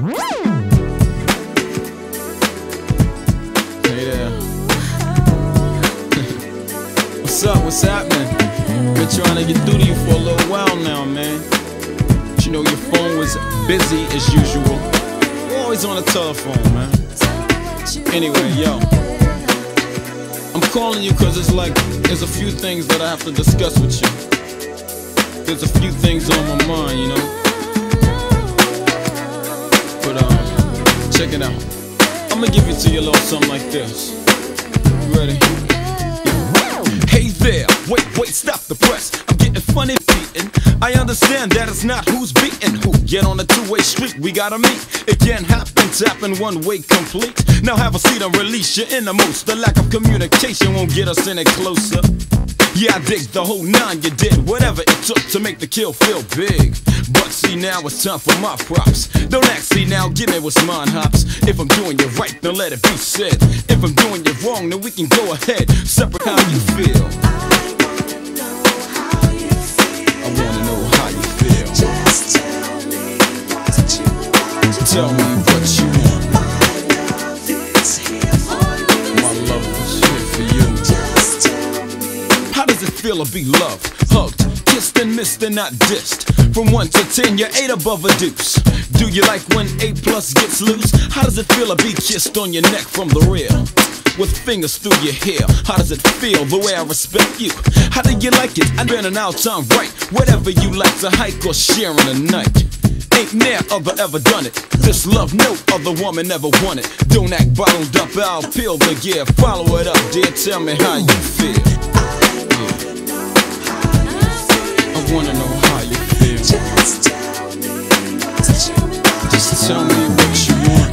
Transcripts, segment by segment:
Hey there. What's up? What's happening? Been trying to get through to you for a little while now, man. But you know your phone was busy as usual. Always on the telephone, man. Anyway, yo, I'm calling you cause it's like there's a few things that I have to discuss with you. There's a few things on my mind, you know. But check it out. I'ma give it to you a little something like this. You ready? Hey there, wait, stop the press. I'm getting funny beating. I understand that it's not who's beating who. Get on a two-way street, we gotta meet. It can't happen, tapping one way complete. Now have a seat and release your innermost. The lack of communication won't get us any closer. Yeah, I dig the whole nine, you did whatever it took to make the kill feel big. But see, now it's time for my props. Don't ask, see now, give me what's mine, hops. If I'm doing you right, then let it be said. If I'm doing you wrong, then we can go ahead. Separate how you feel. I wanna know how you feel. Just tell me what you want. Tell me what you want. My love is here for you. My love is here for you. Just tell me. How does it feel to be loved, hugged, kissed and missed and not dissed? From 1 to 10, you're 8 above a deuce. Do you like when 8 plus gets loose? How does it feel to be kissed on your neck from the rear? With fingers through your hair, how does it feel the way I respect you? How do you like it? I've been an out time right. Whatever you like to hike or share in a night. Ain't ne'er other ever done it. This love no other woman ever wanted. Don't act bottled up, I'll peel the gear. Follow it up, dear, tell me how you feel. I wanna know how you feel. Just tell me what you want. Just tell me what you want.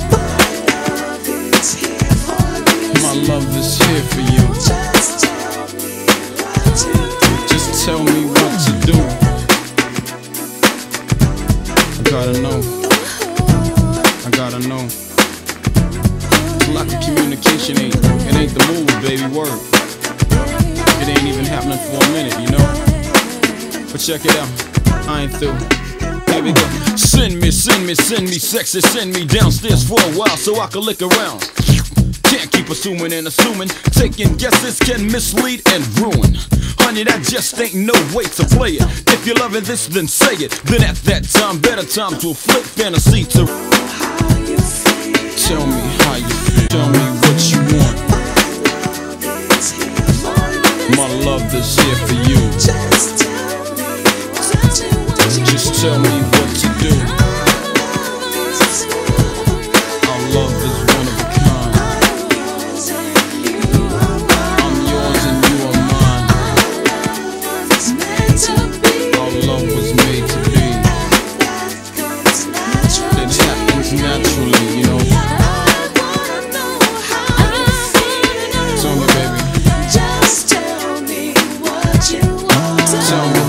My love is here for you. My love is here for you. Just tell me what to do. Just tell me what to do. I gotta know. I gotta know. Lack of communication ain't the move, baby. Word. It ain't even happening for a minute, you know. But check it out. I ain't through. Here we go. Send me sexy, send me downstairs for a while so I can lick around. Can't keep assuming and assuming. Taking guesses can mislead and ruin. Honey, that just ain't no way to play it. If you're loving this, then say it. Then at that time, better time to flip fantasy to How you feel. tell me how you feel. Tell me what you want. My love is here for you. My love is here for you. Just tell me what you want. Just tell me what to do. Our love is one of a kind. I'm yours and you are mine. Our love was made to be. It happens naturally, you know. Tell me, baby. Just tell me what you want. Tell me.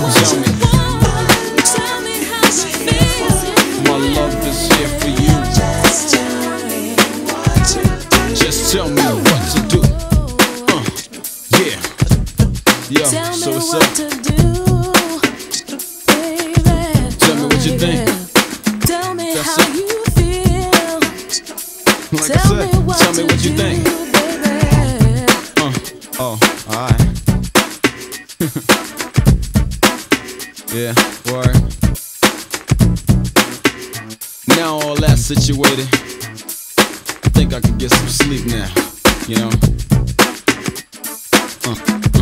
My love is here for you. Just tell me what to do. Just tell me what to do. Yeah. Yo, Tell so me what's what up? to do, baby. Tell me what you think. Tell me That's how it. you feel. Like Tell I me said, what tell me to what you do, think. baby. Oh, alright. Yeah, word. Now all that situated, I think I can get some sleep now, you know?